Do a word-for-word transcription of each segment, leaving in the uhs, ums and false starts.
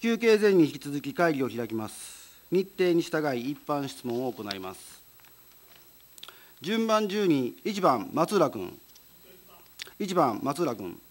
休憩前に引き続き会議を開きます。日程に従い一般質問を行います。順番順にいちばん松浦君、いちばん松浦君。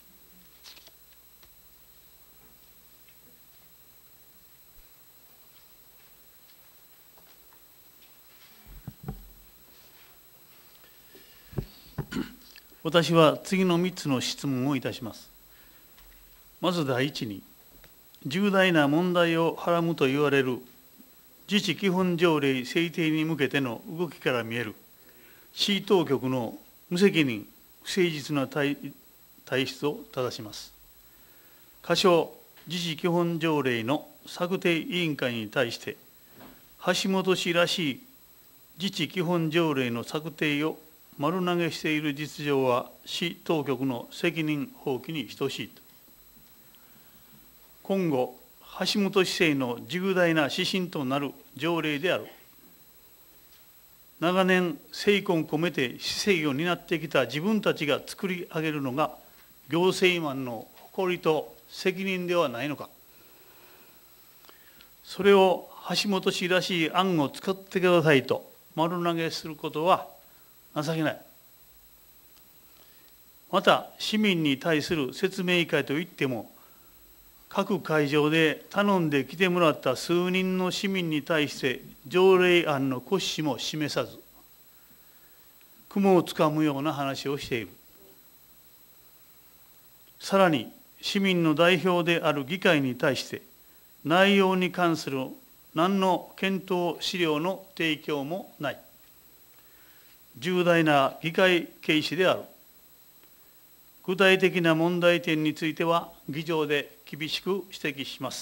私は次のみっつの質問をいたします。まず第一に、重大な問題をはらむと言われる自治基本条例制定に向けての動きから見える市当局の無責任、不誠実な体質を正します。仮称自治基本条例の策定委員会に対して、橋本氏らしい自治基本条例の策定を丸投げしている実情は、市当局の責任放棄に等しいと。今後、橋本市政の重大な指針となる条例である。長年、精魂込めて市政を担ってきた自分たちが作り上げるのが、行政マンの誇りと責任ではないのか。それを橋本氏らしい案を使ってくださいと丸投げすることは情けない。また、市民に対する説明会といっても、各会場で頼んで来てもらった数人の市民に対して条例案の骨子も示さず、雲をつかむような話をしている。さらに、市民の代表である議会に対して、内容に関する何の検討資料の提供もない。重大な議会軽視である。具体的な問題点については、議場で厳しく指摘します。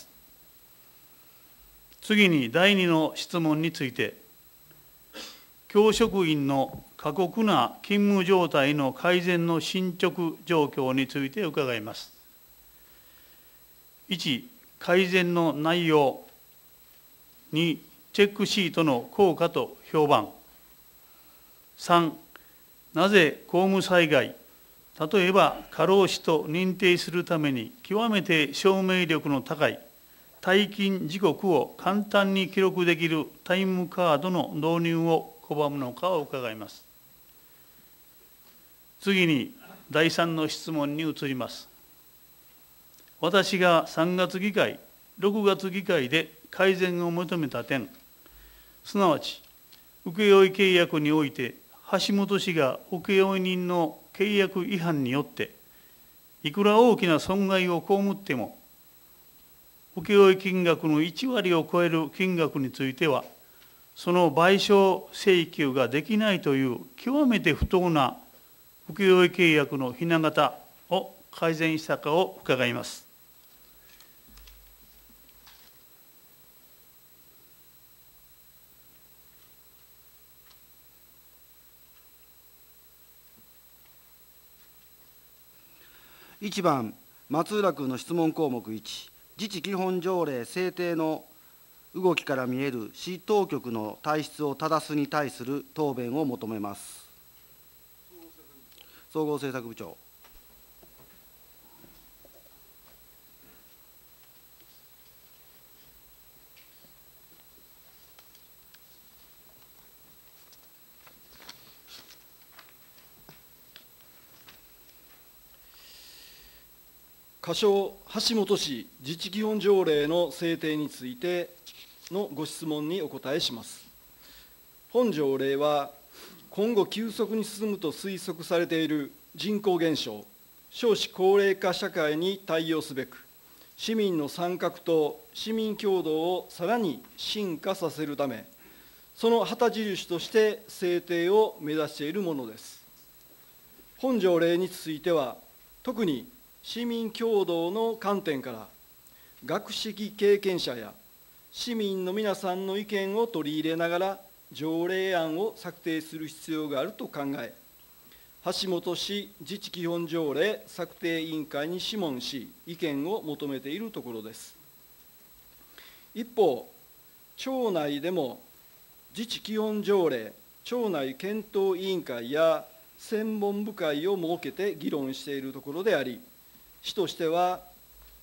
次にだいにの質問について、教職員の過酷な勤務状態の改善の進捗状況について伺います。いち、改善の内容。に、チェックシートの効果と評判。さん、なぜ公務災害、例えば過労死と認定するために極めて証明力の高い退勤時刻を簡単に記録できるタイムカードの導入を拒むのかを伺います。次にだいさんの質問に移ります。私がさんがつ議会、ろくがつ議会で改善を求めた点、すなわち請負契約において橋本氏が請負人の契約違反によって、いくら大きな損害を被っても、請負金額のいちわりを超える金額については、その賠償請求ができないという極めて不当な請負契約のひな形を改善したかを伺います。 いちばん松浦君の質問項目いち、自治基本条例制定の動きから見える市当局の体質を正すに対する答弁を求めます。総合政策部長。 仮称橋本氏自治基本条例の制定についてのご質問にお答えします。本条例は、今後急速に進むと推測されている人口減少、少子高齢化社会に対応すべく、市民の参画と市民協働をさらに進化させるため、その旗印として制定を目指しているものです。本条例については、特に市民協働の観点から、学識経験者や市民の皆さんの意見を取り入れながら、条例案を策定する必要があると考え、橋本市自治基本条例策定委員会に諮問し、意見を求めているところです。一方、町内でも自治基本条例町内検討委員会や専門部会を設けて議論しているところであり、市としては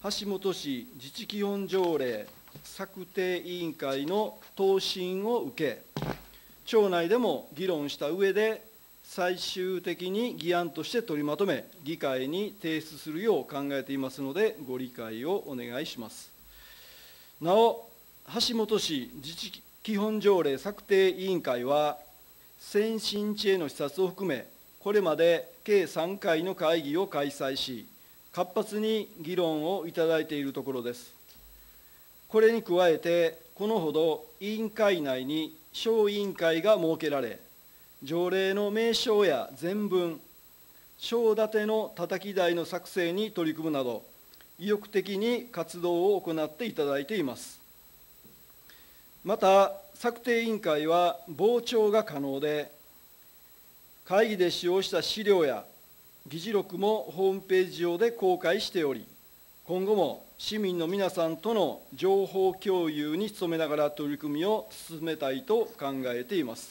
橋本市自治基本条例策定委員会の答申を受け、町内でも議論した上で、最終的に議案として取りまとめ、議会に提出するよう考えていますので、ご理解をお願いします。なお、橋本市自治基本条例策定委員会は、先進地への視察を含め、これまで計さんかいの会議を開催し、活発に議論をいただいているところです。これに加えて、このほど委員会内に小委員会が設けられ、条例の名称や全文、章立てのたたき台の作成に取り組むなど、意欲的に活動を行っていただいています。また、策定委員会は傍聴が可能で、会議で使用した資料や議事録もホームページ上で公開しており、今後も市民の皆さんとの情報共有に努めながら取り組みを進めたいと考えています。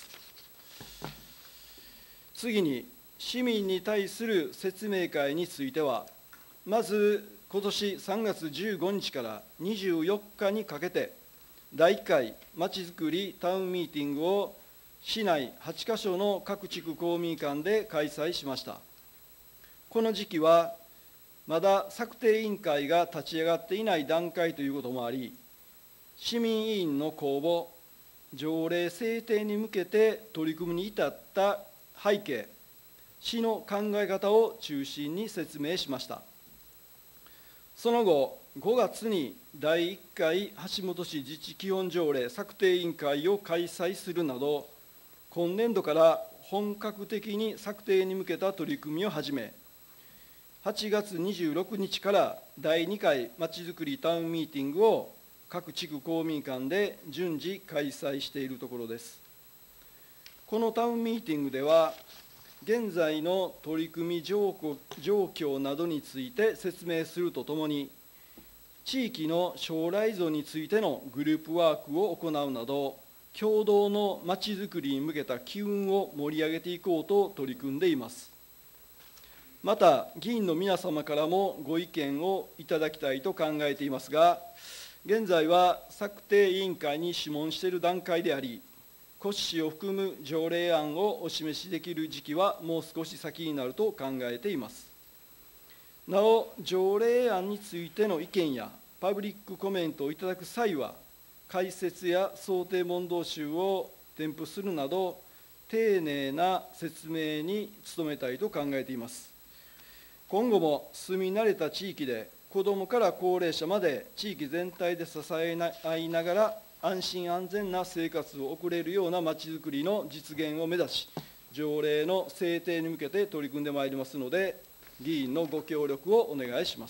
次に、市民に対する説明会については、まず今年さんがつじゅうごにちからにじゅうよっかにかけて、だいいっかいまちづくりタウンミーティングを市内はちかしょの各地区公民館で開催しました。この時期は、まだ策定委員会が立ち上がっていない段階ということもあり、市民委員の公募、条例制定に向けて取り組みに至った背景、市の考え方を中心に説明しました。その後、ごがつにだいいっかい橋本市自治基本条例策定委員会を開催するなど、今年度から本格的に策定に向けた取り組みを始め、はちがつにじゅうろくにちからだいにかいまちづくりタウンミーティングを各地区公民館で順次開催しているところです。このタウンミーティングでは、現在の取り組み状況などについて説明するとともに、地域の将来像についてのグループワークを行うなど、共同のまちづくりに向けた機運を盛り上げていこうと取り組んでいます。また、議員の皆様からもご意見をいただきたいと考えていますが、現在は策定委員会に諮問している段階であり、骨子を含む条例案をお示しできる時期はもう少し先になると考えています。なお、条例案についての意見やパブリックコメントをいただく際は、解説や想定問答集を添付するなど、丁寧な説明に努めたいと考えています。今後も住み慣れた地域で、子どもから高齢者まで地域全体で支え合いながら、安心安全な生活を送れるようなまちづくりの実現を目指し、条例の制定に向けて取り組んでまいりますので、議員のご協力をお願いします。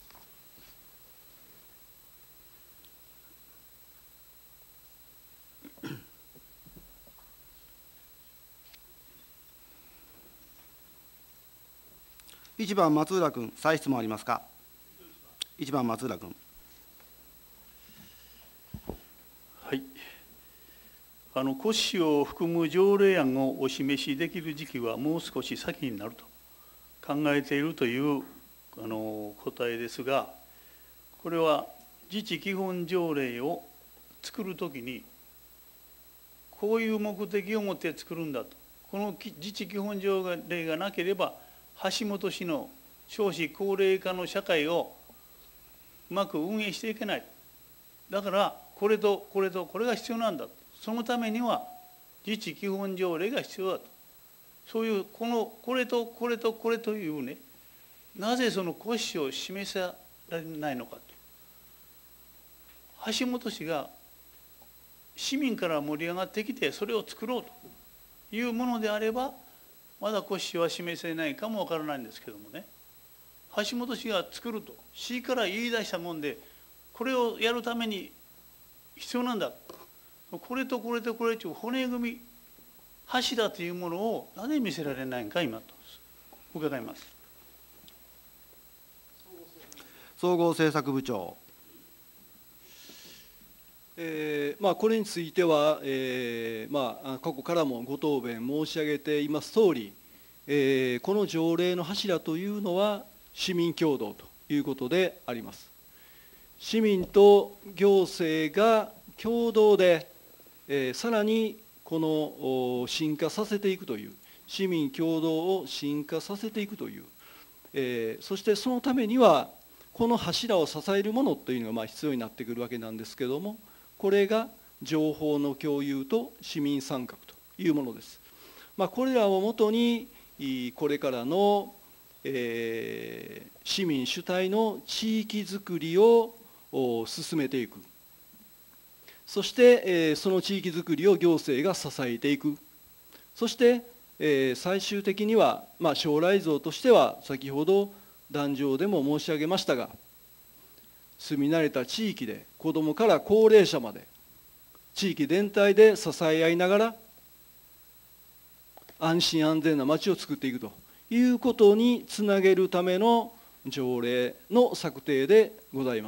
いちばん松浦君、再質問ありますか。いちばん松浦君。 はい、あの骨子を含む条例案をお示しできる時期はもう少し先になると考えているというあの答えですが、これは自治基本条例を作るときに、こういう目的を持って作るんだと、この自治基本条例がなければ、橋本市の少子高齢化の社会をうまく運営していけない。だから、これとこれとこれが必要なんだ。そのためには自治基本条例が必要だと。そういうこのこれとこれとこれというね、なぜその骨子を示されないのかと。橋本市が市民から盛り上がってきてそれを作ろうというものであれば、まだ骨子は示せないかもわからないんですけどもね、橋本市が作ると市から言い出したもんで、これをやるために必要なんだ、これとこれとこれという骨組み柱というものをなぜ見せられないのか今と伺います。 総合政策部長。 えーまあ、これについては、えーまあ、過去からもご答弁申し上げていますとおり、えー、この条例の柱というのは市民共同ということであります。市民と行政が共同で、えー、さらにこの進化させていくという、市民共同を進化させていくという、えー、そしてそのためにはこの柱を支えるものというのがまあ必要になってくるわけなんですけども、これが情報の共有と市民参画というものです。まあ、これらをもとにこれからの、えー、市民主体の地域づくりを進めていく、そして、えー、その地域づくりを行政が支えていく、そして、えー、最終的には、まあ、将来像としては先ほど壇上でも申し上げましたが、住み慣れた地域で子どもから高齢者まで地域全体で支え合いながら安心安全な街を作っていくということにつなげるための条例の策定でございます。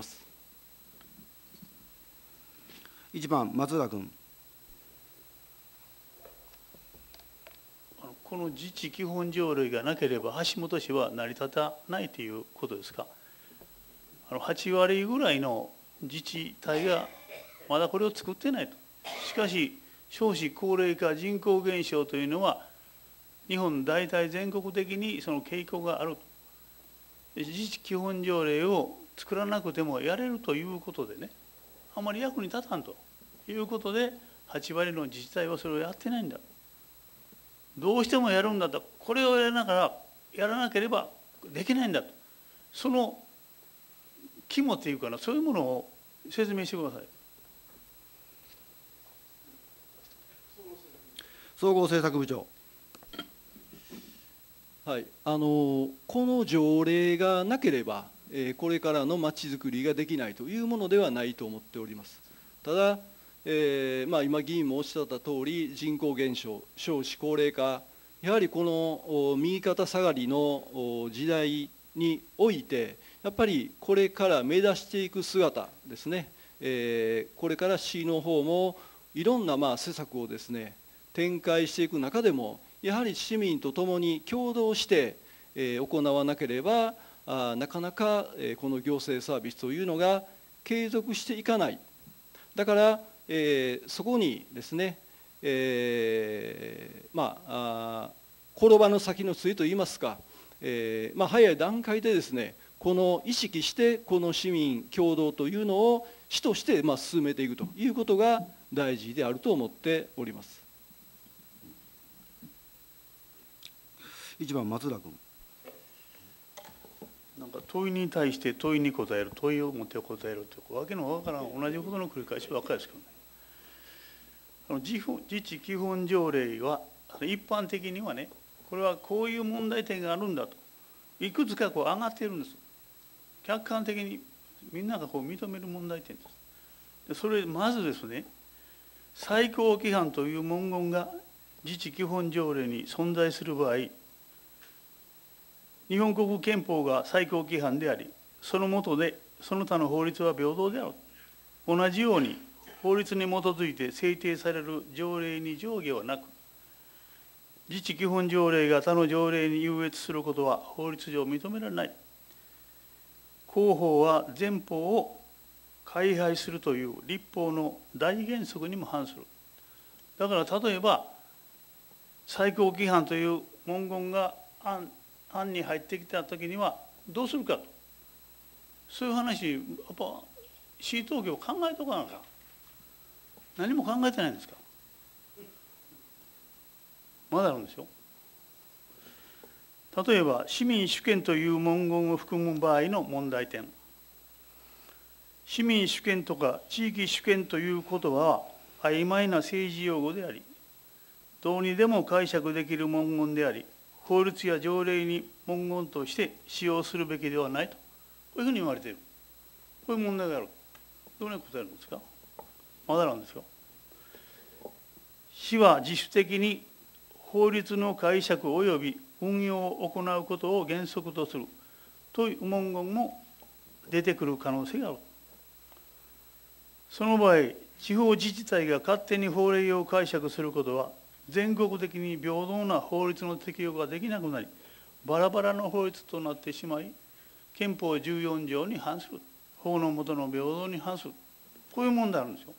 いちばん松浦君。 この自治基本条例がなければ橋本市は成り立たないということですか。あのはちわりぐらいの自治体がまだこれを作ってないと。しかし少子高齢化人口減少というのは日本大体全国的にその傾向があると。自治基本条例を作らなくてもやれるということでね、あまり役に立たんということではちわりの自治体はそれをやってないんだ。どうしてもやるんだと、これをやらながらやらなければできないんだと、その肝っていうかな、そういうものを説明してください。 総合政策部長。 はい、あのこの条例がなければ、えー、これからのまちづくりができないというものではないと思っております。ただ、えーまあ、今議員もおっしゃった通り、人口減少、少子高齢化、やはりこの右肩下がりの時代において、やっぱりこれから目指していく姿ですね、えー、これから市の方もいろんなまあ施策をですね展開していく中でも、やはり市民とともに共同して、えー、行わなければあなかなか、えー、この行政サービスというのが継続していかない。だからえー、そこにですね、えー、まあ転ばぬ先の杖といいますか、えーまあ、早い段階でですね、この意識してこの市民共同というのを市としてまあ進めていくということが大事であると思っております。 いちばん松浦君。 なんか問いに対して問いに答える、問いを持って答えるというわけのわからん同じことの繰り返しばっかりですけどね。あの自治基本条例は一般的にはね、これはこういう問題点があるんだといくつかこう上がっているんです。客観的にみんながこう認める問題点です。でそれまずですね、最高規範という文言が自治基本条例に存在する場合、日本国憲法が最高規範であり、その下でその他の法律は平等である。同じように法律に基づいて制定される条例に上下はなく、自治基本条例が他の条例に優越することは法律上認められない。公法は前法を改廃するという立法の大原則にも反する。だから例えば、最高規範という文言が案案に入ってきたときにはどうするかと、そういう話、やっぱ市当局考えとかなきゃ。何も考えてないんですか。まだあるんですよ。例えば市民主権という文言を含む場合の問題点。市民主権とか地域主権という言葉は曖昧な政治用語であり、どうにでも解釈できる文言であり、法律や条例に文言として使用するべきではないと、こういうふうに言われている。こういう問題がある。どういうことやるんですか。まだなんですよ。市は自主的に法律の解釈及び運用を行うことを原則とするという文言も出てくる可能性がある。その場合、地方自治体が勝手に法令を解釈することは、全国的に平等な法律の適用ができなくなり、バラバラの法律となってしまい、 憲法じゅうよん条に反する、法の下の平等に反する、こういう問題あるんですよ。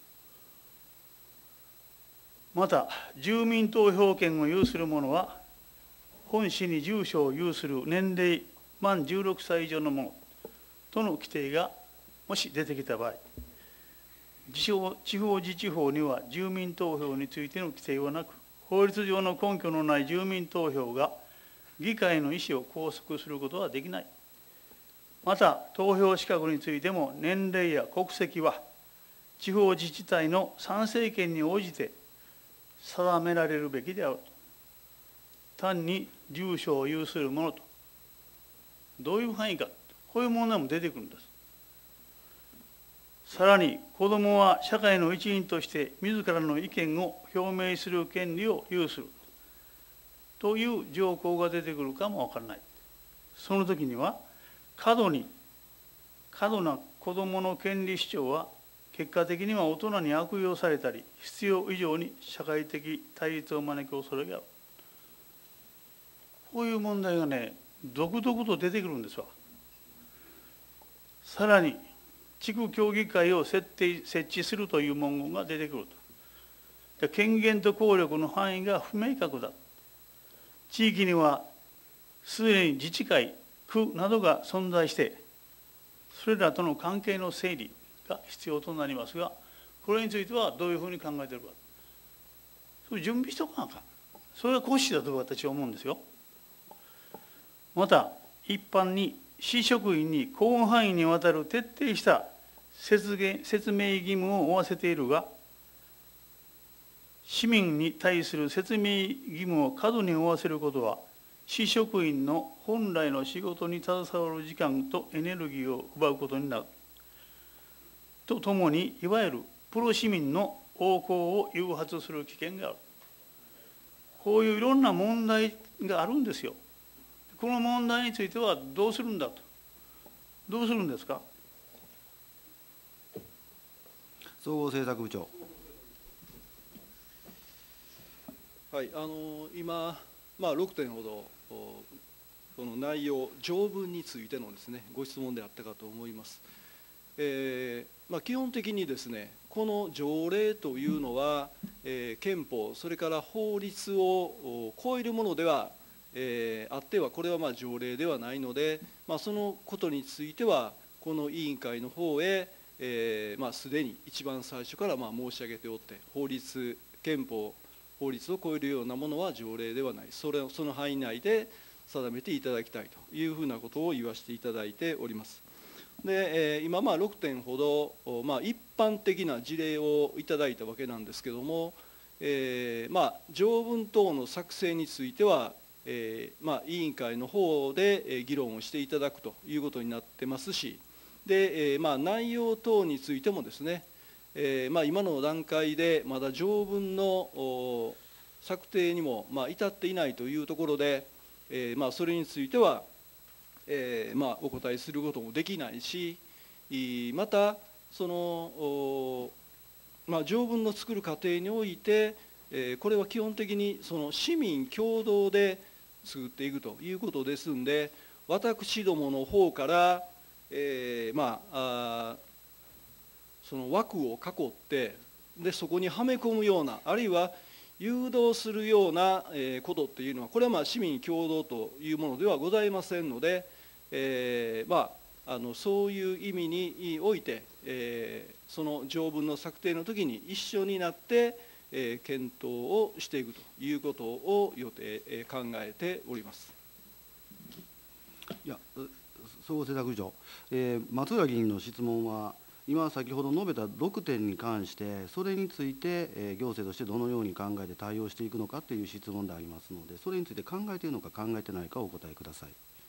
また、住民投票権を有する者は、本市に住所を有する年齢満じゅうろくさい以上の者との規定がもし出てきた場合、地方地方自治法には住民投票についての規定はなく、法律上の根拠のない住民投票が議会の意思を拘束することはできない。また、投票資格についても年齢や国籍は地方自治体の参政権に応じて定められるべきであると。単に住所を有する者と、どういう範囲か、こういう問題も出てくるんです。さらに、子どもは社会の一員として自らの意見を表明する権利を有するという条項が出てくるかもわからない。その時には、過度に、過度な子どもの権利主張は、結果的には大人に悪用されたり、必要以上に社会的対立を招く恐れがある。こういう問題がね、続々と出てくるんですわ。さらに、地区協議会を設定設置するという文言が出てくると。権限と効力の範囲が不明確だ。地域にはすでに自治会、区などが存在して、それらとの関係の整理が必要となりますが、これについてはどういうふうに考えているか。それ準備しておかなあかん。それが骨子だと私は思うんですよ。また、一般に市職員に広範囲にわたる徹底した説明義務を負わせているが、市民に対する説明義務を過度に負わせることは、市職員の本来の仕事に携わる時間とエネルギーを奪うことになる。とともに、いわゆるプロ市民の横行を誘発する危険がある。こういういろんな問題があるんですよ。この問題についてはどうするんだと。どうするんですか。 総合政策部長。 はい、あの今、まあ、ろくてんほど、その内容、条文についてのですね、ご質問であったかと思います。えーまあ、基本的にですね、この条例というのは、えー、憲法、それから法律を超えるものでは、えー、あっては、これはまあ条例ではないので、まあ、そのことについては、この委員会の方へ、えーまあ、すでに一番最初からまあ申し上げておって、法律、憲法、法律を超えるようなものは条例ではない、それをその範囲内で定めていただきたいというふうなことを言わせていただいております。で、えー、今、まあろくてんほど、まあ、一般的な事例をいただいたわけなんですけれども、えーまあ、条文等の作成については、えーまあ、委員会の方で議論をしていただくということになってますし、で、えーまあ、内容等についてもですね、えーまあ、今の段階でまだ条文の策定にもまあ至っていないというところで、えーまあ、それについては、えーまあ、お答えすることもできないし、またその、まあ、条文の作る過程において、えー、これは基本的にその市民共同で作っていくということですんで、私どもの方から、えー、まああその枠を囲って、でそこにはめ込むような、あるいは誘導するようなことっていうのは、これはまあ市民共同というものではございませんので、えー、まああのそういう意味において、えー、その条文の策定の時に一緒になって、えー、検討をしていくということを予定、えー、考えております。 いや、総合政策部長、えー、松浦議員の質問は、今先ほど述べたろくてんに関して、それについて、えー、行政としてどのように考えて対応していくのかという質問でありますので、それについて考えているのか考えてないかお答えください。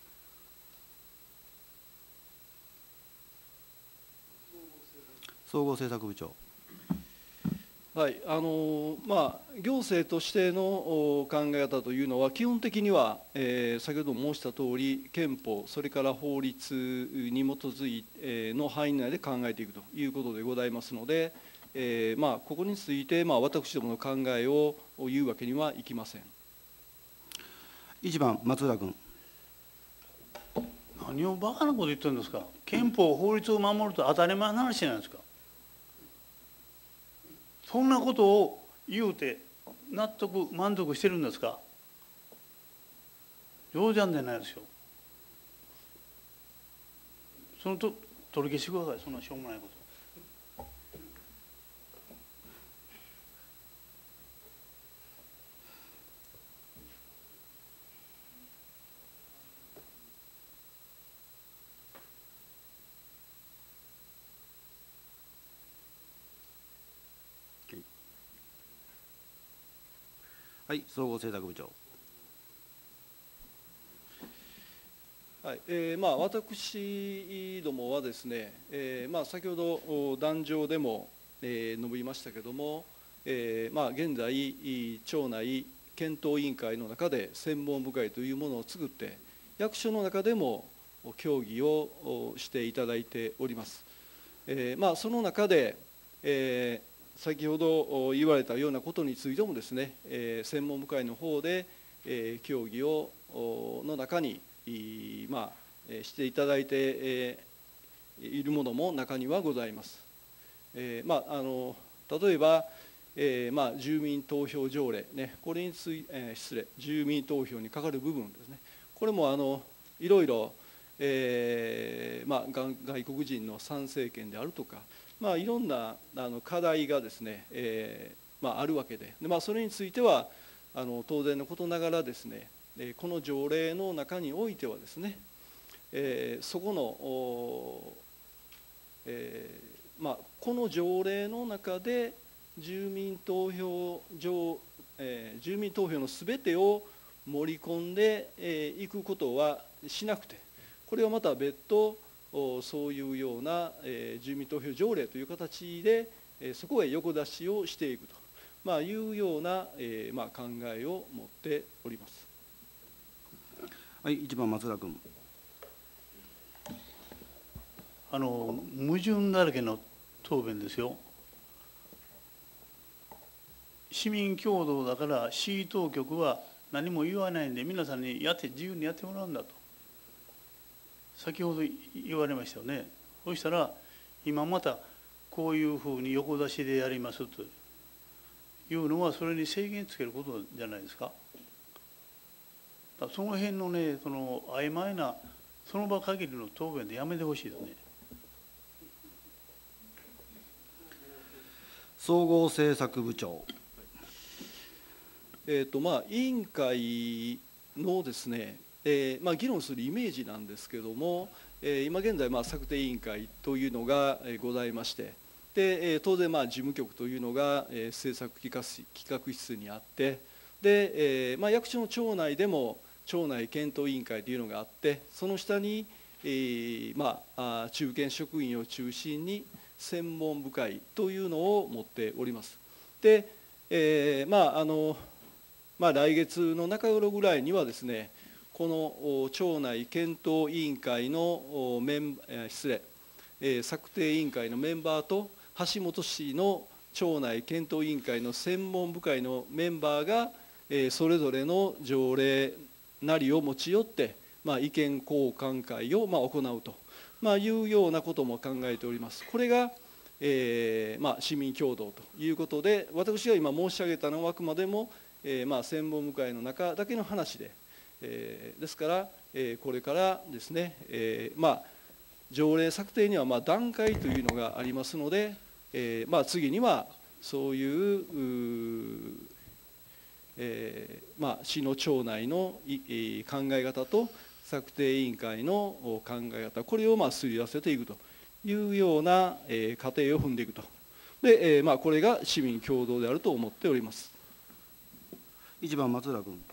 総合政策部長。 はい、あのまあ、行政としての考え方というのは、基本的には、えー、先ほど申したとおり、憲法、それから法律に基づいての範囲内で考えていくということでございますので、えーまあ、ここについて、まあ、私どもの考えを言うわけにはいきません。 いちばん、松浦君。 何をバカなこと言ってるんですか。憲法、法律を守ると当たり前の話じゃないですか。そんなことを言うて納得、満足してるんですか。冗談じゃないですよ。そのと取り消してください、そんなしょうもないこと。 はい、総合政策部長。 はいえーまあ、私どもはですね、えーまあ、先ほど壇上でも、えー、述べましたけれども、えーまあ、現在、庁内検討委員会の中で専門部会というものを作って、役所の中でも協議をしていただいております。えーまあ、その中で、えー先ほど言われたようなことについてもですね、えー、専門部会の方で、えー、協議をの中に、まあ、していただいて、えー、いるものも中にはございます。えーまあ、あの例えば、えーまあ、住民投票条例、ね、これについ、えー、失礼、住民投票にかかる部分ですね、これもあのいろいろ、えーまあ、外国人の参政権であるとか、まあ、いろんなあの課題がですね、えーまあ、あるわけで、で、まあ、それについてはあの当然のことながらですね、この条例の中においてはですね、えー、そこの、えーまあ、この条例の中で住民投票上、えー、住民投票のすべてを盛り込んでい、えー、くことはしなくて、これはまた別途そういうような、えー、住民投票条例という形で、えー、そこへ横出しをしていくと、まあ、いうような、えーまあ、考えを持っております。 はい、いちばん松浦君。 あの矛盾だらけの答弁ですよ。市民共同だから市当局は何も言わないんで皆さんにやって自由にやってもらうんだと先ほど言われましたよね。そしたら今またこういうふうに横出しでやりますというのはそれに制限つけることじゃないですか。その辺のね、その曖昧なその場限りの答弁でやめてほしいですね。 総合政策部長。 えーとまあ、委員会のですね、えーまあ、議論するイメージなんですけれども、えー、今現在、まあ、策定委員会というのがございまして、でえー、当然、まあ、事務局というのが、えー、政策企画企画室にあって、で、えーまあ、役所の庁内でも庁内検討委員会というのがあって、その下に、えーまあ、中堅職員を中心に専門部会というのを持っております。で、えーまああのまあ、来月の中頃ぐらいにはですね、この庁内検討委員会のメン失礼策定委員会のメンバーと橋本氏の庁内検討委員会の専門部会のメンバーがそれぞれの条例なりを持ち寄って、まあ、意見交換会をまあ行うと、まあ、いうようなことも考えております。これがえーまあ、市民共同ということで、私が今申し上げたのはあくまでも、えーまあ、専門部会の中だけの話で、えー、ですから、えー、これからですね、えーまあ、条例策定にはまあ段階というのがありますので、えーまあ、次にはそういう、う、えーまあ、市の庁内のい考え方と策定委員会の考え方、これをまあすり合わせていくというような、えー、過程を踏んでいくと。で、えーまあ、これが市民共同であると思っております。 いちばん松浦君。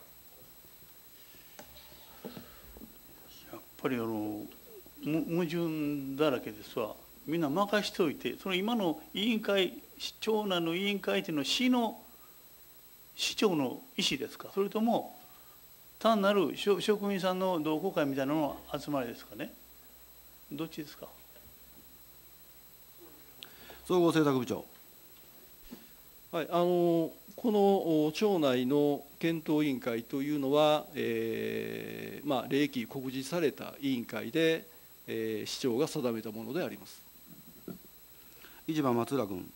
やっぱりあの矛盾だらけですわ。みんな任しておいて、その今の委員会、庁内の委員会というのは市の市長の意思ですか、それとも単なる職員さんの同好会みたいなのの集まりですかね。どっちですか。 総合政策部長。 はい、あのこの町内の検討委員会というのは、えーまあ、令期告示された委員会で、えー、市長が定めたものであります。 いちばん松浦君。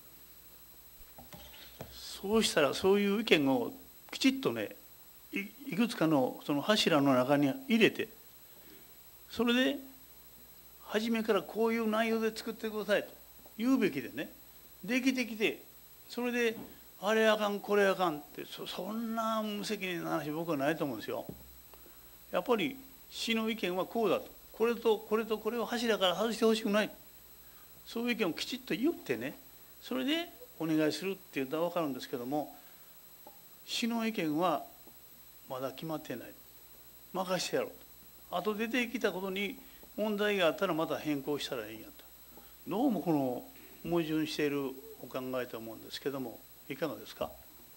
そうしたら、そういう意見をきちっとね、い, いくつかのその柱の中に入れて、それで初めからこういう内容で作ってくださいと言うべきでね、できてきて、それであれあかんこれあかんって そ, そんな無責任な話僕はないと思うんですよ。やっぱり市の意見はこうだと、これとこれとこれを柱から外してほしくない、そういう意見をきちっと言ってね、それでお願いするって言ったら分かるんですけども、市の意見はまだ決まってない、任してやろうと、あと出てきたことに問題があったらまた変更したらいいやと、どうもこの矛盾しているお考えと思うんですけども、いかがですか。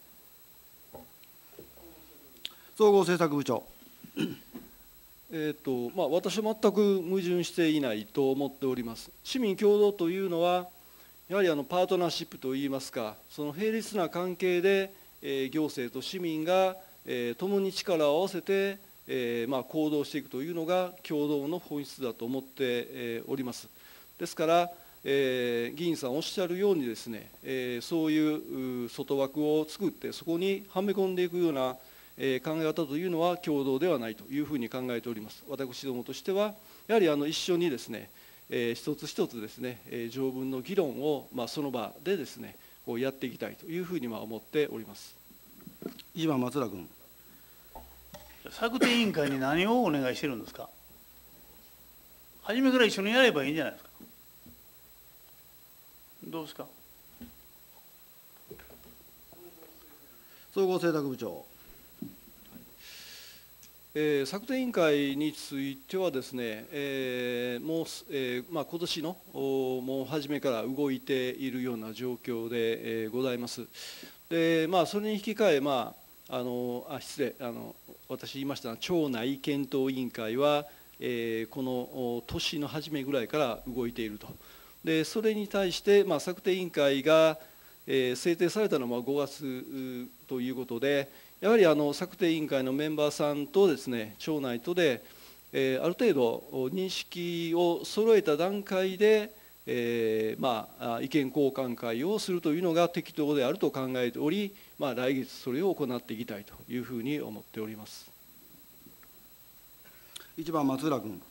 総合政策部長。 えーとまあ、私は全く矛盾していないと思っております。市民共同というのは、やはりあのパートナーシップといいますか、その並列な関係で、えー、行政と市民が、えー、共に力を合わせて、えーまあ、行動していくというのが共同の本質だと思って、えー、おります。ですから、えー、議員さんおっしゃるようにですね、えー、そういう外枠を作ってそこにはめ込んでいくような、えー、考え方というのは共同ではないというふうに考えております。私どもとしてはやはりあの一緒にですね、えー、一つ一つですね、えー、条文の議論を、まあ、その場でですねこうやっていきたいというふうにまあ思っております。 いちばん松浦君。 策定委員会に何をお願いしてるんですか。初めから一緒にやればいいんじゃないですか。どうですか。 総合政策部長。 えー、策定委員会についてはですね、えー、もう、えーまあ、今年のもう初めから動いているような状況で、えー、ございます。で、まあ、それに引き換え、まあ、あのあ失礼あの私言いました町内検討委員会は、えー、この年の初めぐらいから動いていると。でそれに対して、まあ、策定委員会が、えー、制定されたのはごがつということで、やはりあの策定委員会のメンバーさんとですね町内とで、えー、ある程度認識を揃えた段階で、えーまあ、意見交換会をするというのが適当であると考えており、まあ、来月それを行っていきたいというふうに思っております。 いちばん松浦君。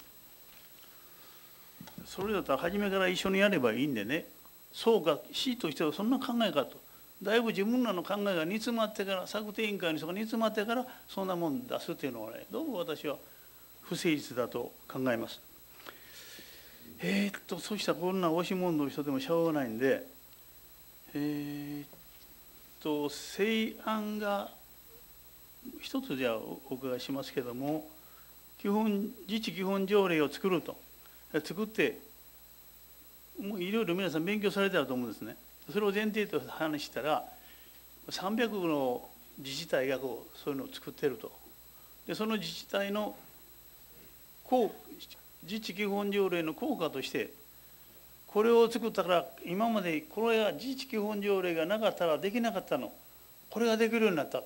それだったら初めから一緒にやればいいんでね、そうか、市としてはそんな考えかと、だいぶ自分らの考えが煮詰まってから、策定委員会の人が煮詰まってから、そんなもん出すっていうのはね、どうも私は不誠実だと考えます。えー、っと、そうしたらこんな押し問答人でもしょうがないんで、えー、っと、成案が一つじゃあお伺いしますけども、基本、自治基本条例を作ると。作ってもういろいろ皆さん勉強されてると思うんですね。それを前提と話したらさんびゃくの自治体がこうそういうのを作ってると。でその自治体の効自治基本条例の効果としてこれを作ったから今までこれが自治基本条例がなかったらできなかったの、これができるようになったと、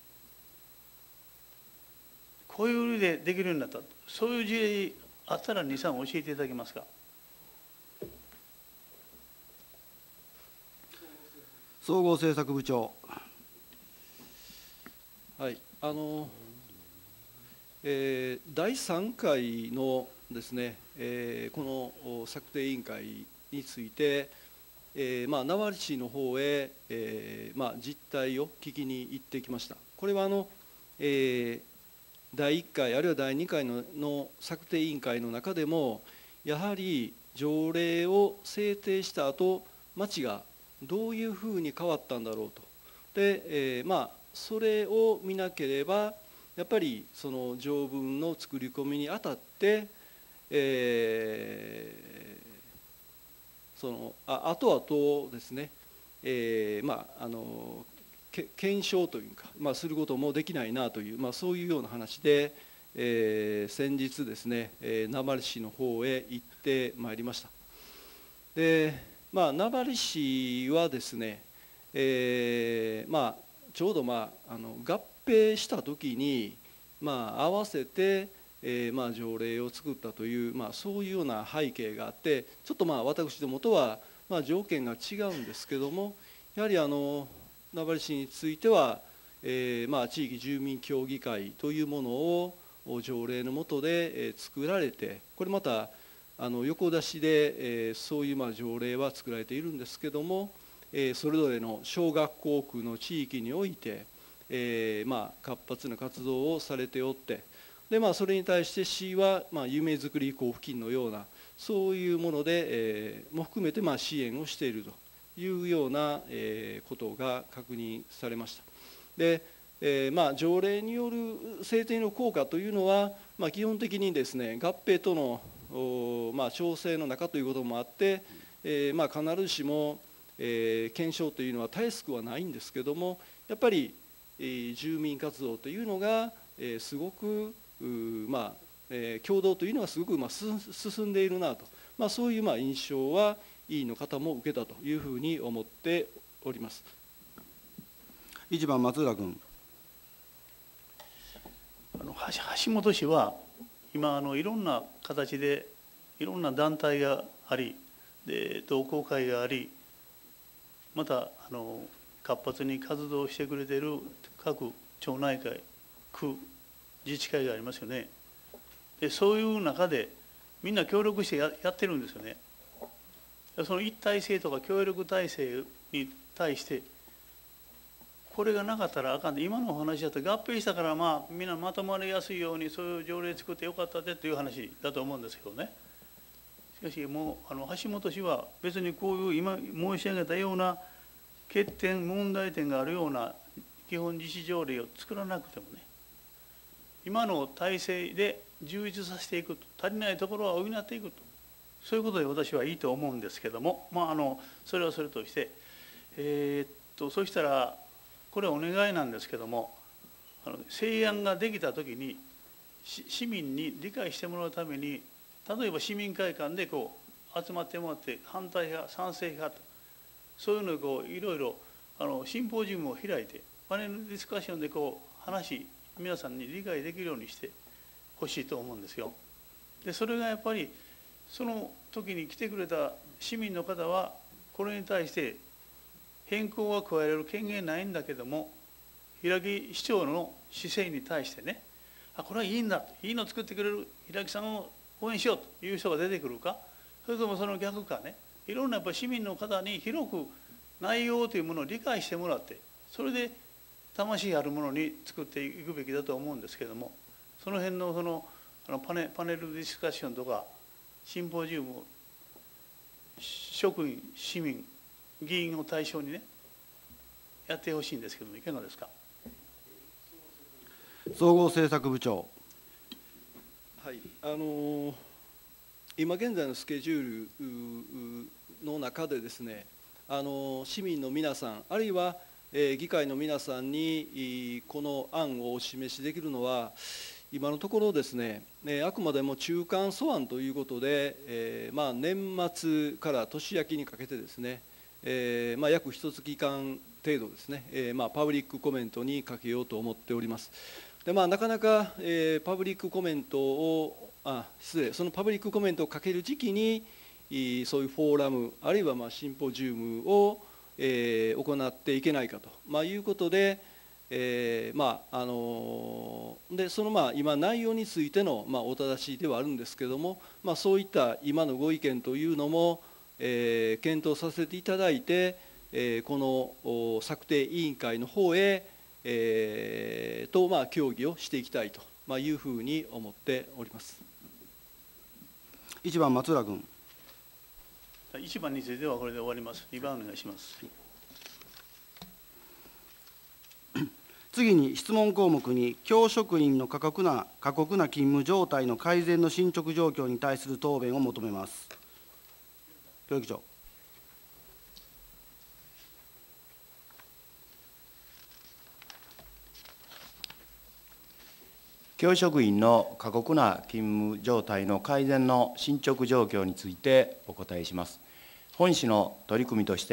こういう理由でできるようになったと、そういう事例あったらに、さん教えていただけますか。 総合政策部長。 はい、あの、えー、だいさんかいのですね、えー、この策定委員会について、えーまあ、名張市の方へ、えーまあ、実態を聞きに行ってきました。これはあの、えーだいいっかいあるいはだいにかい の, の策定委員会の中でもやはり条例を制定した後町がどういうふうに変わったんだろうと。で、えー、まあそれを見なければやっぱりその条文の作り込みにあたって、えー、そのあ後々ですね、えー、まああの検証というか、まあ、することもできないなという、まあ、そういうような話で、えー、先日ですね、えー、名張市の方へ行ってまいりました。で、まあ、名張市はですね、 えーまあ、ちょうど、まあ、あの合併した時に、まあ、合わせて、えーまあ、条例を作ったという、まあ、そういうような背景があって、ちょっとまあ私どもとは、まあ、条件が違うんですけども、やはりあの名張市については、えーまあ、地域住民協議会というものを条例の下で、えー、作られて、これまたあの横出しで、えー、そういうまあ条例は作られているんですけども、えー、それぞれの小学校区の地域において、えーまあ、活発な活動をされておって、でまあ、それに対して市は、まあ、夢づくり交付金のようなそういうもので、えー、も含めてまあ支援をしているというような、えー、ことが確認されました。でえーまあ、条例による制定の効果というのは、まあ、基本的にですね、合併との、まあ、調整の中ということもあって、えーまあ、必ずしも、えー、検証というのはたやすくはないんですけども、やっぱり、えー、住民活動というのが、えー、すごく、まあえー、共同というのはすごく、まあ、進んでいるなと、まあ、そういうまあ印象は委員の方も受けたというふうに思っております。 いちばん松浦君。 あの橋本氏は今あのいろんな形でいろんな団体がありで同好会があり、またあの活発に活動してくれている各町内会区自治会がありますよね。でそういう中でみんな協力してややってるんですよね。その一体性とか協力体制に対してこれがなかったらあかんで、今のお話だと合併したからまあみんなまとまりやすいようにそういう条例作ってよかったでという話だと思うんですけどね。しかしもうあの橋本氏は別にこういう今申し上げたような欠点問題点があるような基本実施条例を作らなくてもね、今の体制で充実させていくと、足りないところは補っていくと、そういうことで私はいいと思うんですけども、まああのそれはそれとして、えー、っとそしたらこれはお願いなんですけども、あの成案ができたときに市民に理解してもらうために、例えば市民会館でこう集まってもらって反対派賛成派と、そういうのをこういろいろあのシンポジウムを開いてパネルディスカッションでこう話皆さんに理解できるようにしてほしいと思うんですよ。でそれがやっぱりその時に来てくれた市民の方はこれに対して変更は加えられる権限ないんだけども、平木市長の姿勢に対してね、あこれはいいんだ、いいの作ってくれる平木さんを応援しようという人が出てくるか、それともその逆かね、いろんなやっぱり市民の方に広く内容というものを理解してもらって、それで魂あるものに作っていくべきだと思うんですけども、その辺のそのあのパネ、パネルディスカッションとかシンポジウムを職員市民議員を対象にねやってほしいんですけども、いかがですか。 総合政策部長。 はい、あの今現在のスケジュールの中でですね、あの市民の皆さんあるいは、えー、議会の皆さんにこの案をお示しできるのは今のところですね、えー、あくまでも中間素案ということで、えーまあ、年末から年明けにかけてですね、えーまあ、約一月間程度ですね、えーまあ、パブリックコメントにかけようと思っております。でまあ、なかなか、えー、パブリックコメントをあ失礼そのパブリックコメントをかける時期にそういうフォーラムあるいはまあシンポジウムを、えー、行っていけないかと、まあ、いうことで、えーまああのー、でそのまあ今内容についての、まあ、お正しではあるんですけども、まあ、そういった今のご意見というのも、えー、検討させていただいて、えー、この策定委員会の方へ、えー、とまあ協議をしていきたいと、まあ、いうふうに思っております。 いちばん松浦君。 いちばんについてはこれで終わります。にばんお願いします。 次に質問項目に教職員の過酷な過酷な勤務状態の改善の進捗状況に対する答弁を求めます。教育長。 教職員の過酷な勤務状態の改善の進捗状況についてお答えします。本市の取り組みとして、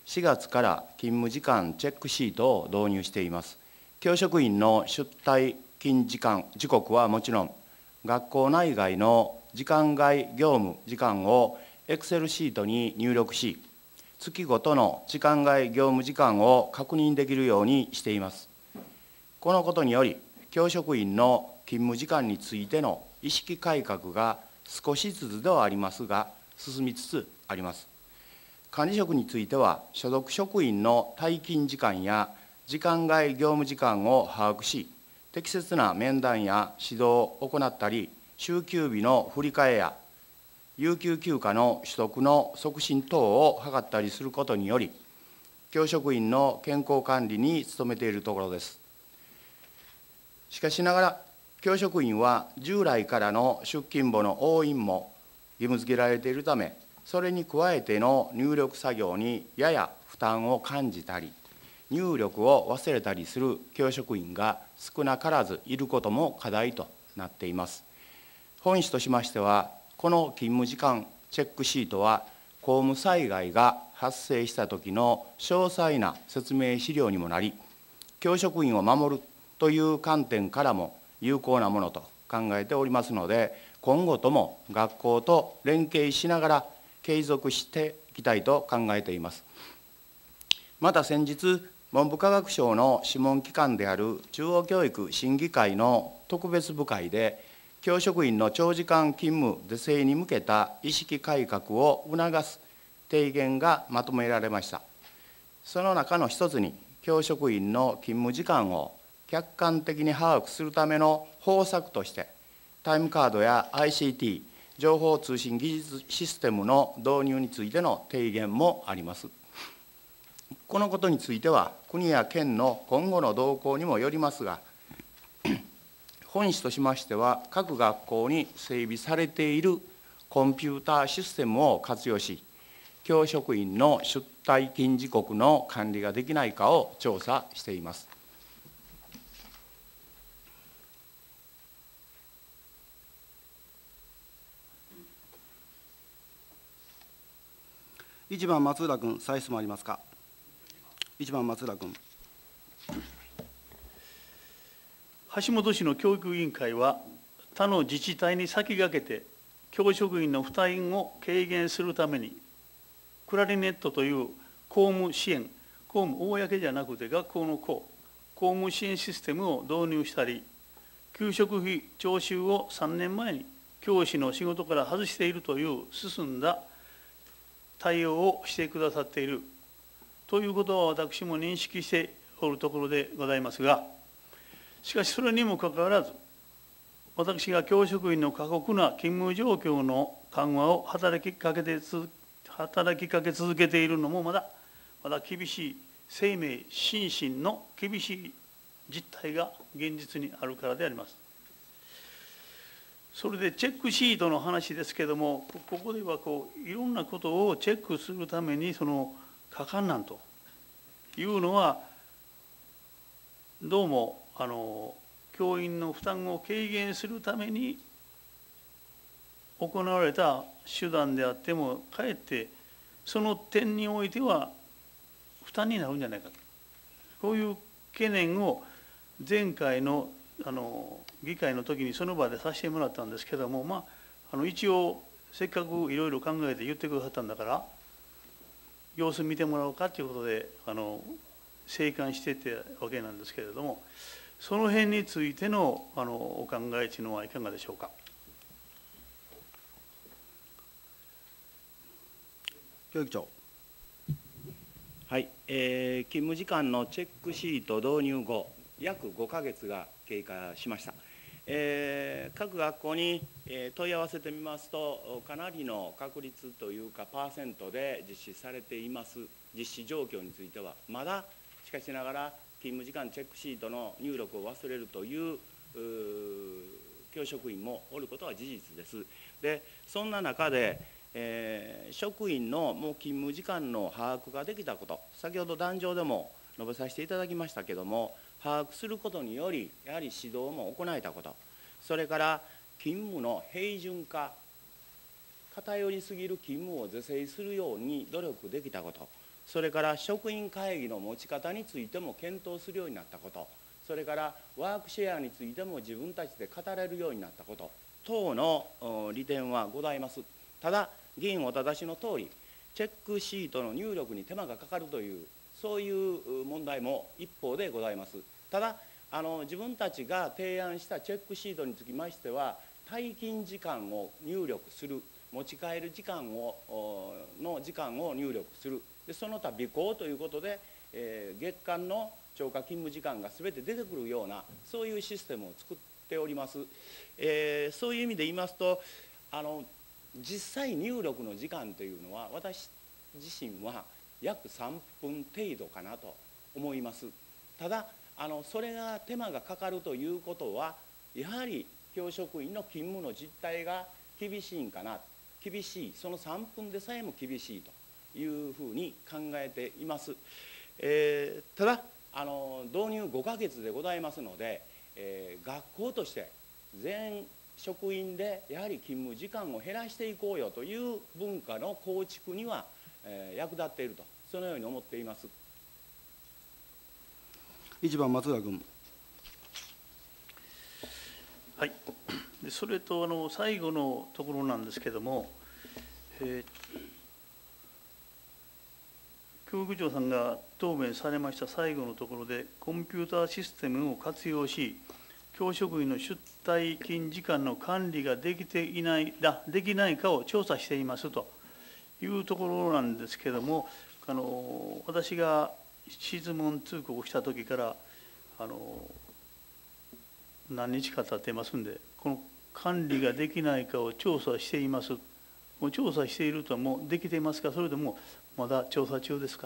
しがつから勤務時間チェックシートを導入しています。教職員の出退勤時間、時刻はもちろん、学校内外の時間外業務時間をエクセルシートに入力し、月ごとの時間外業務時間を確認できるようにしています。このことにより、教職員の勤務時間についての意識改革が少しずつではありますが、進みつつあります。管理職については、所属職員の退勤時間や時間外業務時間を把握し、適切な面談や指導を行ったり、週休日の振り替えや有給休暇の取得の促進等を図ったりすることにより、教職員の健康管理に努めているところです。しかしながら、教職員は従来からの出勤簿の押印も義務付けられているため、それに加えての入力作業にやや負担を感じたり、入力を忘れたりする教職員が少なからずいることも課題となっています。本市としましては、この勤務時間チェックシートは、公務災害が発生した時の詳細な説明資料にもなり、教職員を守るという観点からも有効なものと考えておりますので、今後とも学校と連携しながら継続していきたいと考えています。また先日、文部科学省の諮問機関である中央教育審議会の特別部会で、教職員の長時間勤務是正に向けた意識改革を促す提言がまとめられました。その中の一つに、教職員の勤務時間を客観的に把握するための方策として、タイムカードや アイシーティー、情報通信技術システムの導入についての提言もあります。このことについては、国や県の今後の動向にもよりますが、本市としましては、各学校に整備されているコンピューターシステムを活用し、教職員の出退勤時刻の管理ができないかを調査しています。 いちばん松浦君、再質問ありますか。いちばん松浦君。 橋本市の教育委員会は、他の自治体に先駆けて、教職員の負担を軽減するために、クラリネットという公務支援、公務、公じゃなくて学校の公、公務支援システムを導入したり、給食費徴収をさんねんまえに教師の仕事から外しているという進んだ対応をしてくださっているということは、私も認識しておるところでございますが、しかしそれにもかかわらず、私が教職員の過酷な勤務状況の緩和を働きかけてつ働きかけ続けているのもまだ、まだ厳しい生命、心身の厳しい実態が現実にあるからであります。それでチェックシートの話ですけれども、ここではこういろんなことをチェックするために、そのかかんなんというのは、どうもあの教員の負担を軽減するために行われた手段であっても、かえってその点においては負担になるんじゃないかと、こういう懸念を前回のあの議会の時にその場でさせてもらったんですけども、まあ、あの一応せっかくいろいろ考えて言ってくださったんだから、様子見てもらおうかということであの静観してたわけなんですけれども、その辺についてのあのお考えというのはいかがでしょうか。 教育長。 はい、えー、勤務時間のチェックシート導入後、約ごかげつが経過しました。えー、各学校に、えー、問い合わせてみますと、かなりの確率というか、パーセントで実施されています。実施状況については、まだしかしながら、勤務時間チェックシートの入力を忘れるという、う教職員もおることは事実です。で、そんな中で、えー、職員のもう勤務時間の把握ができたこと、先ほど壇上でも述べさせていただきましたけれども、把握することにより、やはり指導も行えたこと、それから勤務の平準化、偏りすぎる勤務を是正するように努力できたこと、 それから職員会議の持ち方についても検討するようになったこと、それからワークシェアについても自分たちで語れるようになったこと等の利点はございます。ただ、議員お正しのとおり、チェックシートの入力に手間がかかるという、そういう問題も一方でございます。ただ、あの自分たちが提案したチェックシートにつきましては、退勤時間を入力する、持ち帰る時間をの時間を入力する、でその他備考ということで、えー、月間の超過勤務時間がすべて出てくるような、そういうシステムを作っております。えー、そういう意味で言いますと、あの実際入力の時間というのは、私自身は約さんぷん程度かなと思います。ただあのそれが手間がかかるということは、やはり教職員の勤務の実態が厳しいんかな、厳しい、そのさんぷんでさえも厳しいというふうに考えています。えー、ただあの導入ごかげつでございますので、えー、学校として全職員でやはり勤務時間を減らしていこうよという文化の構築には、えー、役立っていると、そのように思っています。 いちばん松浦君。 はい、でそれとあの最後のところなんですけれども、えー、教育長さんが答弁されました最後のところで、コンピューターシステムを活用し、教職員の出退勤時間の管理ができていないだできないかを調査していますというところなんですけれども、あの私が質問通告した時からあの何日か経ってますんで、この管理ができないかを調査しています。もう調査しているとはもうできていますか、それともまだ調査中ですか。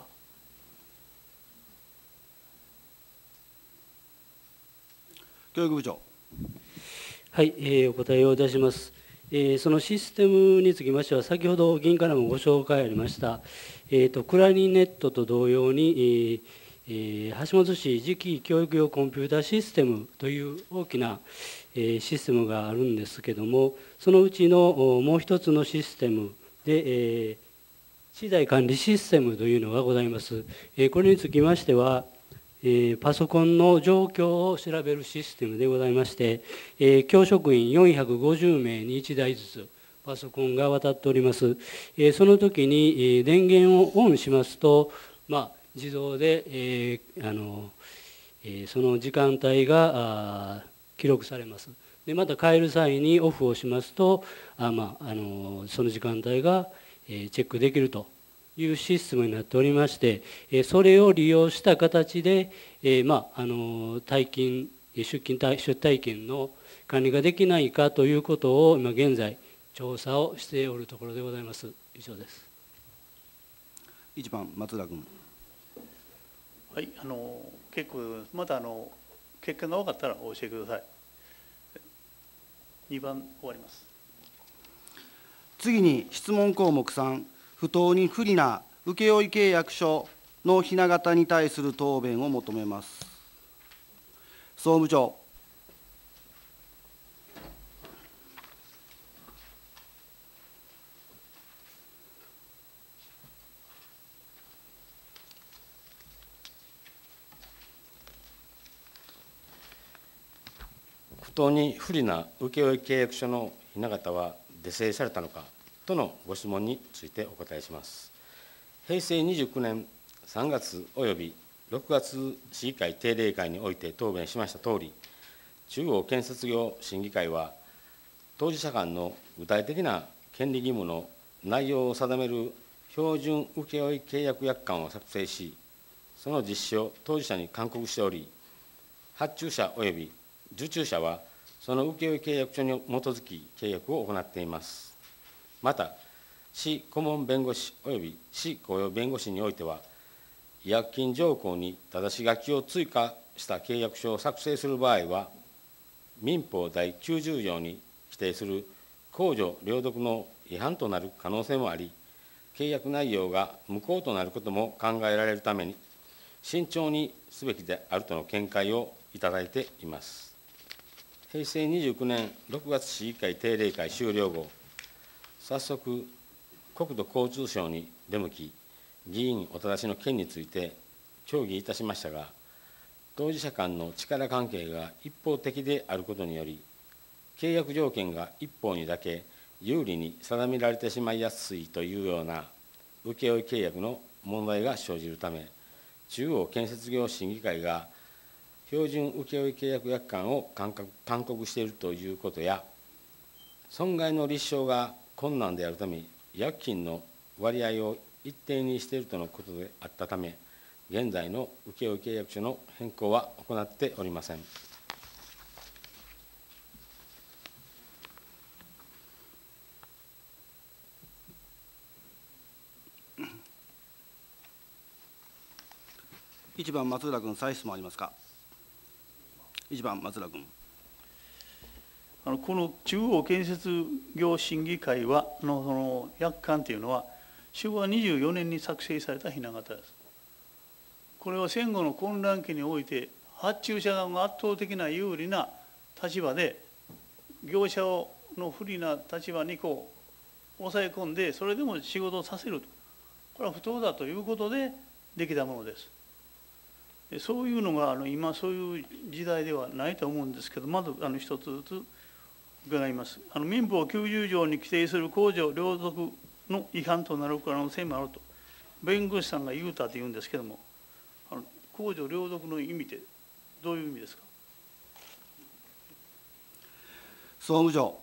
教育部長。 はい、えー、お答えをいたします。えー、そのシステムにつきましては、先ほど議員からもご紹介ありました、えーと、クラリネットと同様に、えーえー、橋本市次期教育用コンピューターシステムという大きな、えー、システムがあるんですけれども、そのうちのもう一つのシステムで、えー、資材管理システムというのがございます。えー、これにつきましては、えー、パソコンの状況を調べるシステムでございまして、えー、教職員よんひゃくごじゅうめいにいちだいずつパソコンが渡っております。えー、その時に、えー、電源をオンしますと、まあ、自動で、えーあのえー、その時間帯が記録されます。でまた帰る際にオフをしますと、あ、まあ、あのその時間帯が、えー、チェックできるというシステムになっておりまして、それを利用した形で、えーまあ、あの退勤出勤出退勤の管理ができないかということを今現在調査をしておるところでございます。以上です。 いちばん松浦君。 はい、あの結構またあの結果が分かったらお教えください。にばん終わります。 次に質問項目さん、不当に不利な請負契約書のひな形に対する答弁を求めます。総務長。 不当に不利な請負契約書のひな形は是正されたのかとのご質問についてお答えします。へいせいにじゅうきゅうねんさんがつおよびろくがつ市議会定例会において答弁しましたとおり、中央建設業審議会は、当事者間の具体的な権利義務の内容を定める標準請負契約約款を作成し、その実施を当事者に勧告しており、発注者および受注者は、その請負契約書に基づき契約を行っています。また、市顧問弁護士および市雇用弁護士においては、違約金条項に正し書きを追加した契約書を作成する場合は、民法だいきゅうじゅう条に規定する公序良俗の違反となる可能性もあり、契約内容が無効となることも考えられるために、慎重にすべきであるとの見解をいただいています。へいせいにじゅうきゅうねんろくがつ市議会定例会終了後、早速、国土交通省に出向き、 議員おただしの件について協議いたしましたが、当事者間の力関係が一方的であることにより、契約条件が一方にだけ有利に定められてしまいやすいというような請負契約の問題が生じるため、中央建設業審議会が標準請負契約約款を勧告しているということや、損害の立証が困難であるため、約金の割合を一定にしているとのことであったため、現在の請負契約書の変更は行っておりません。 いちばん松浦君、再質問ありますか。いちばん松浦君。 あのこの中央建設業審議会はのその約款というのは、昭和にじゅうよねんに作成されたひな形です。これは戦後の混乱期において、発注者側が圧倒的な有利な立場で、業者をの不利な立場にこう抑え込んで、それでも仕事をさせると、これは不当だということでできたものです。そういうのがあの今、そういう時代ではないと思うんですけど、まずあの一つずつ伺います。あの民法きゅうじゅう条に規定する公序良俗の違反となる可能性もあると、弁護士さんが言うたと言うんですけども、あの公序良俗の意味ってどういう意味ですか。 総務省。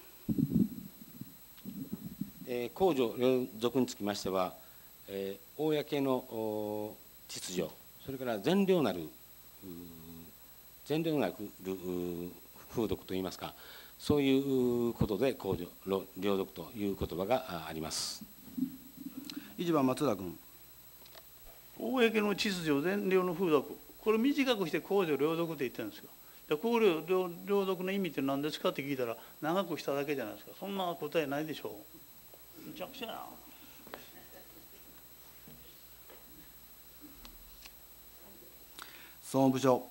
えー、公序良俗につきましては、えー、公の秩序、それから善良なる、善良なる風俗といいますか、そういうことで公序良俗という言葉があります。 いちばん松浦君。 公の秩序、善良の風俗、これ短くして公序良俗って言ってるんですよ。で公序良俗の意味って何ですかって聞いたら、長くしただけじゃないですか。そんな答えないでしょう。むちゃくちゃな。 総務省。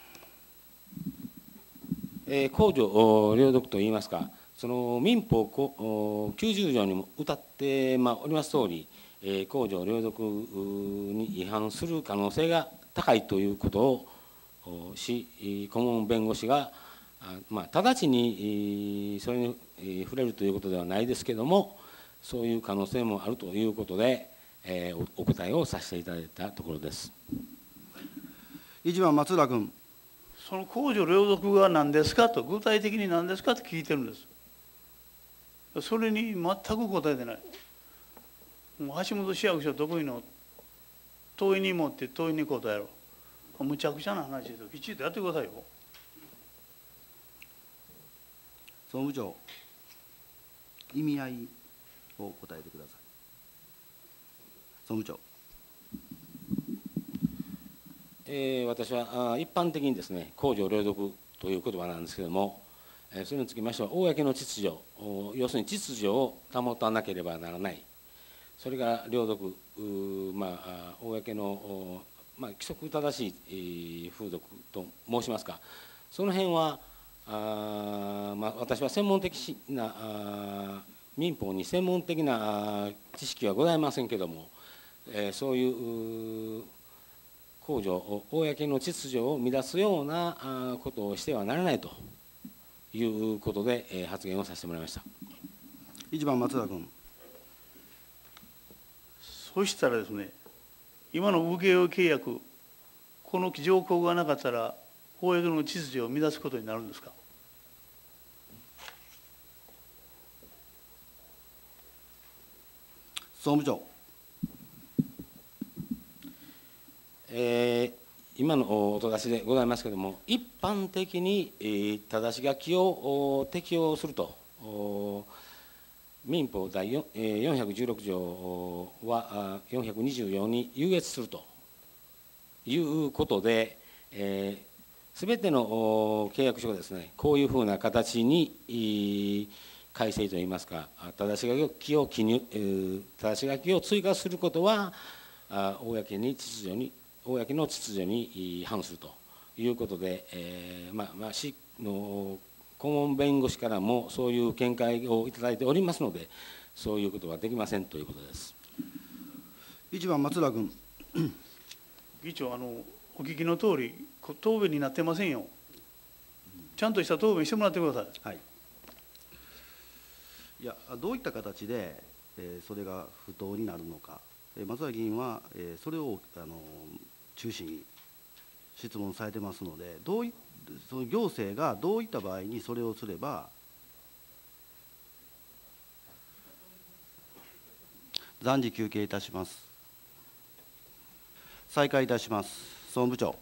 えー、公序良俗といいますか、その民法きゅうじゅう条にも謳って、まあ、おりますとおり、えー、公序良俗に違反する可能性が高いということをし、顧問弁護士が、まあ、直ちにそれに触れるということではないですけれども、そういう可能性もあるということで、えー、お答えをさせていただいたところです。 いちばん松浦君。 その公序良俗が何ですかと、具体的に何ですかと聞いてるんです。それに全く答えてない。もう橋本市役所得意の問いに持って問いに答えろ。むちゃくちゃな話ですよ。きちっとやってくださいよ。 総務長、意味合いを答えてください。総務長。 えー、私はあ一般的にですね、公序良俗という言葉なんですけれども、えー、それにつきましては、公の秩序、要するに秩序を保たなければならない、それから良俗、まあ、公の、まあ、規則正しい風俗と申しますか、その辺は、あ、まあ、私は専門的なあ民法に専門的な知識はございませんけれども、えー、そういう公序、公の秩序を乱すようなことをしてはならないということで発言をさせてもらいました。 いちばん松田君。 そしたらですね、今の請負契約、この条項がなかったら、公の秩序を乱すことになるんですか。 総務長。 えー、今のお答しでございますけれども、一般的に、えー、正し書きを適用すると、民法第よんひゃくじゅうろく条はよんひゃくにじゅうよんに優越するということで、えー、全ての契約書がですね、こういうふうな形に改正といいますか、正し書きを記入、えー、正し書きを追加することは、公に秩序に公の秩序に反するということで、えー、まあまあ市の顧問弁護士からもそういう見解をいただいておりますので、そういうことはできませんということです。 いちばん松浦君。 議長、あのお聞きの通り、答弁になってませんよ。ちゃんとした答弁してもらってください。 はい。いや、どういった形で、えー、それが不当になるのか、えー、松浦議員は、えー、それをあの中心に質問されてますので、どういその行政がどういった場合にそれをすれば、暫時休憩いたします。再開いたします。総務部長。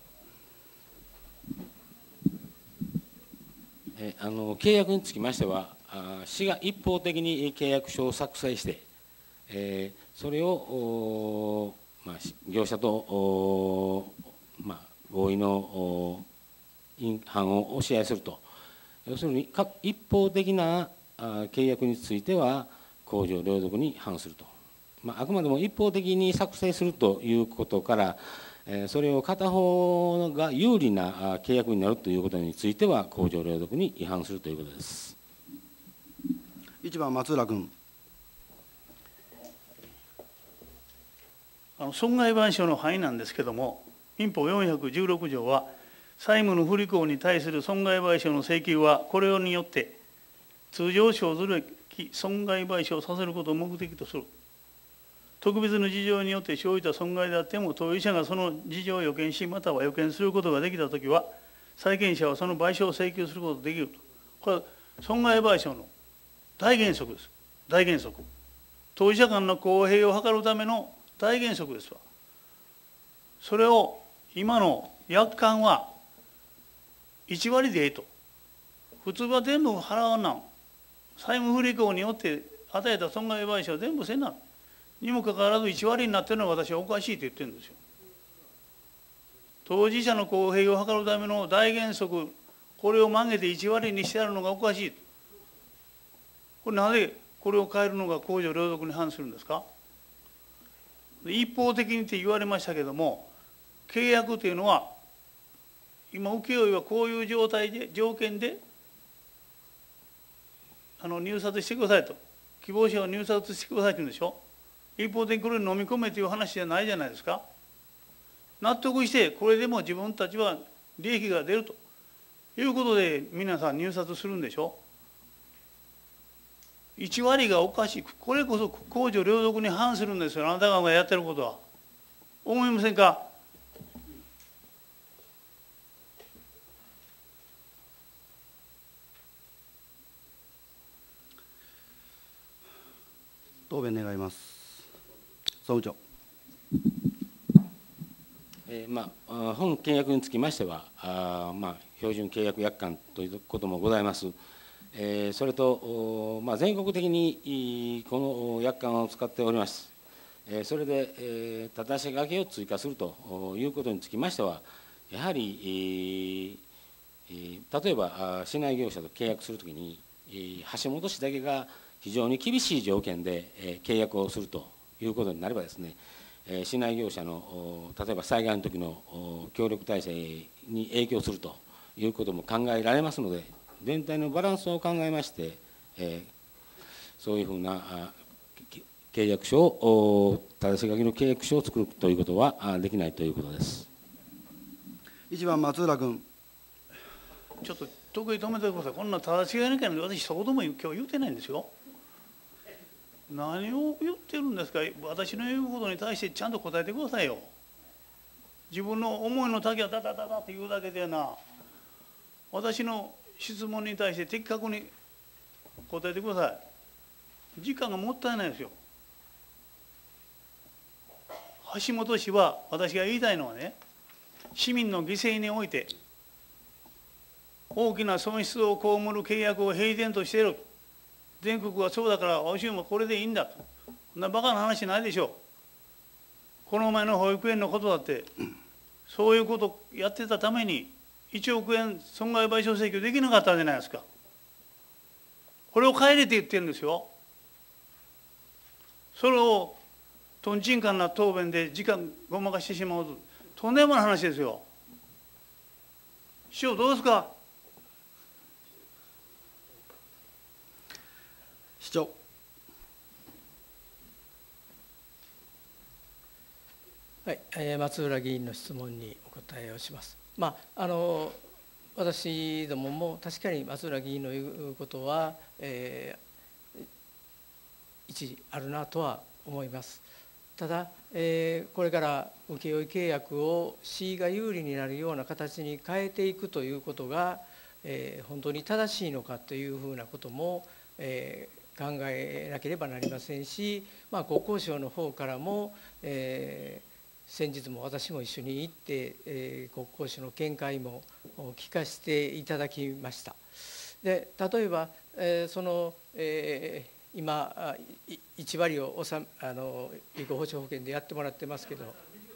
えあの契約につきましては、あ市が一方的に契約書を作成して、えー、それを、まあ、業者と、まあ、合意の違反を押し合いすると、要するに一方的な契約については公序良俗に反すると、まあ、あくまでも一方的に作成するということから、それを片方が有利な契約になるということについては公序良俗に違反するということです。 いちばん松浦君。 あの損害賠償の範囲なんですけれども、民法よんひゃくじゅうろく条は、債務の不履行に対する損害賠償の請求は、これによって通常生ずるべき損害賠償をさせることを目的とする。特別の事情によって生じた損害であっても、当事者がその事情を予見し、または予見することができたときは、債権者はその賠償を請求することができると。これは損害賠償の大原則です。大原則。当事者間の公平を図るための大原則ですわ。それを今の約款はいち割でええと。普通は全部払わなん。債務不履行によって与えた損害賠償は全部せんなる。にもかかわらずいち割になっているのは私はおかしいと言ってるんですよ。当事者の公平を図るための大原則、これを曲げていち割にしてあるのがおかしい。これなぜこれを変えるのが公序良俗に反するんですか。一方的にって言われましたけれども、契約というのは、今、請負はこういう状態で、条件であの入札してくださいと、希望者を入札してくださいと言うんでしょ。一方的にこれを飲み込めという話じゃないじゃないですか。納得して、これでも自分たちは利益が出るということで、皆さん入札するんでしょ。いち割がおかしい、これこそ公序良俗に反するんですよ、あなた方がやってることは。思いませんか。 答弁願います。総務長。 えーまあ、本契約につきましては、あまあ、標準契約約款ということもございます。えー、それと、まあ、全国的にこの約款を使っております。えー、それで、えー、正し書きを追加するということにつきましては、やはり、えー、例えば市内業者と契約するときに、橋本市だけが非常に厳しい条件で、えー、契約をするということになればですね、えー、市内業者の例えば災害の時の協力体制に影響するということも考えられますので、全体のバランスを考えまして、えー、そういうふうな契約書を、正し書きの契約書を作るということはできないということです。 いちばん松浦君。 ちょっと得意止めてください。こんな正し書きの件で私、一言も今日言ってないんですよ。何を言ってるんですか。私の言うことに対してちゃんと答えてくださいよ。自分の思いの丈はダダダダって言うだけでな、私の質問に対して的確に答えてください。時間がもったいないですよ。橋本氏は、私が言いたいのはね、市民の犠牲において大きな損失を被る契約を平然としている。全国はそうだからおしもこれでいいんだと。そんなバカな話ないでしょう。この前の保育園のことだってそういうことやってたためにいちおくえん損害賠償請求できなかったじゃないですか。これを変えれって言ってるんですよ。それをとんちんかんな答弁で時間ごまかしてしまうととんでもない話ですよ。市長どうですか。 市長。 はい、えー松浦議員の質問にお答えをします。まあ、あの私どもも確かに松浦議員の言うことは、えー、一理あるなとは思います。ただ、えー、これから請負契約を C が有利になるような形に変えていくということが、えー、本当に正しいのかというふうなことも、えー、考えなければなりませんし、まあ、国交省の方からも、えー先日も私も一緒に行って、えー、国交省の見解も聞かせていただきました。で例えば、えー、その、えー、今いち割を収めあの離婚保障保険でやってもらってますけど、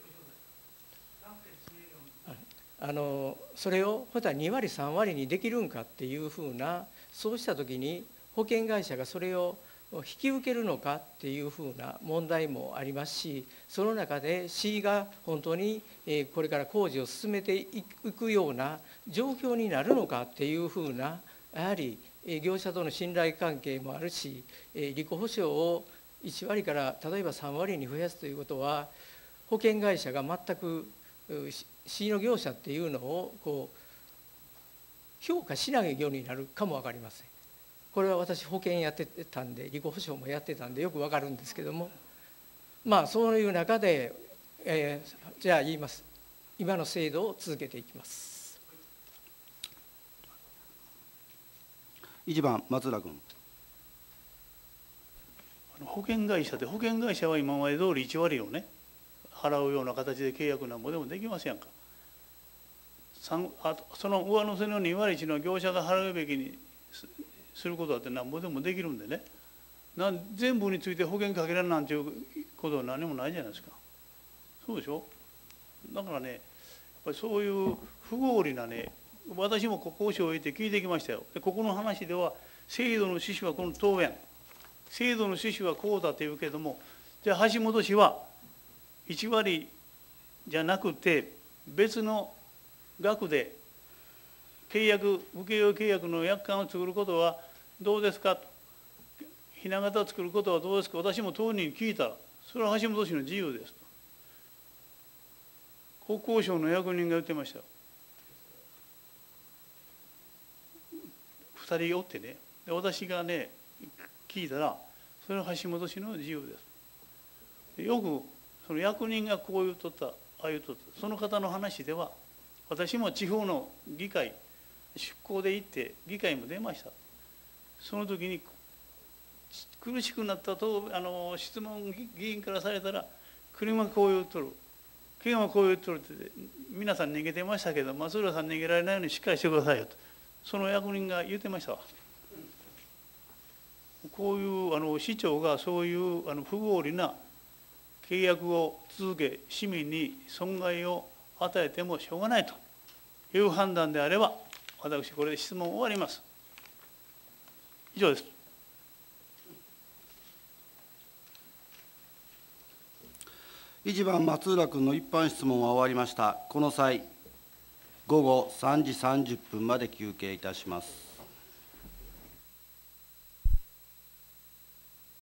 あのそれをほたに割さん割にできるんかっていうふうな、そうした時に保険会社がそれを引き受けるのかっていうふうな問題もありますし、その中で C が本当にこれから工事を進めていくような状況になるのかっていうふうな、やはり業者との信頼関係もあるし、利己保証をいち割から例えばさん割に増やすということは、保険会社が全く C の業者っていうのをこう評価しないようになるかも分かりません。これは私保険やってたんで、利己保証もやってたんでよくわかるんですけども、まあそういう中で、えー、じゃあ言います。今の制度を続けていきます。 いちばん松浦君。 保険会社で、保険会社は今まで通りいち割をね払うような形で契約なんぼでもできますやんか。あその上乗せのに割いちの業者が払うべきにすることだってなんぼでもできるんでね、なん全部について保険かけられなんていうことは何もないじゃないですか。そうでしょ。だからね、やっぱりそういう不合理なね、私も国交省を得て聞いてきましたよ。でここの話では制度の趣旨はこの答弁、制度の趣旨はこうだというけども、じゃあ橋本氏はいち割じゃなくて別の額で契約請負契約の約款を作ることはどうですかと、ひな形を作ることはどうですか、私も当人に聞いたら、それは橋本氏の自由ですと国交省の役人が言ってましたよ。ふたりおってね、で私がね聞いたら、それは橋本氏の自由です。でよくその役人がこう言うとった、ああ言うとった、その方の話では、私も地方の議会出向で行って議会も出ました。その時に苦しくなったとあの質問議員からされたら、車がこう言うとる、県はこう言うとるって皆さん逃げてましたけど、松浦さん逃げられないようにしっかりしてくださいよと、その役人が言ってましたわ。こういうあの市長がそういうあの不合理な契約を続け、市民に損害を与えてもしょうがないという判断であれば、私これで質問を終わります。以上です。 いちばん松浦君の一般質問は終わりました。この際、午後さんじさんじゅっぷんまで休憩いたします。